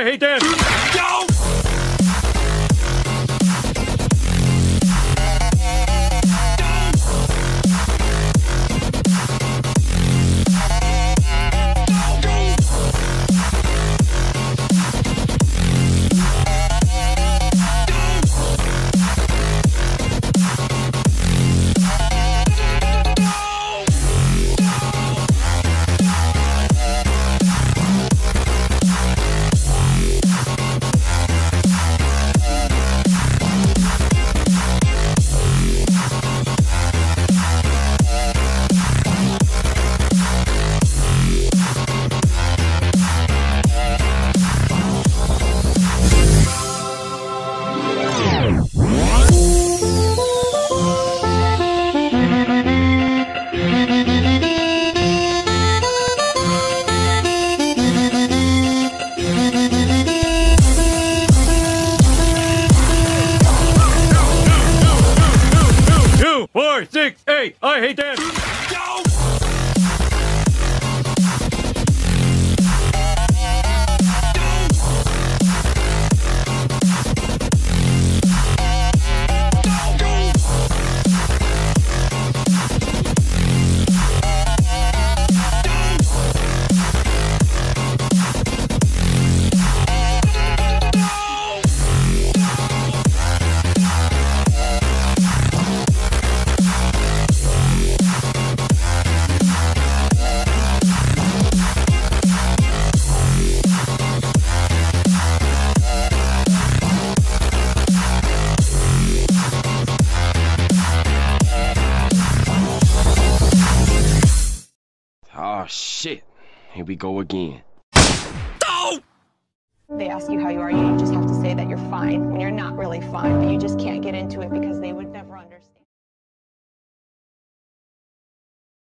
I hate that! Go! I hate that! Go! Oh shit, here we go again. Oh! They ask you how you are, you just have to say that you're fine when you're not really fine, but you just can't get into it because they would never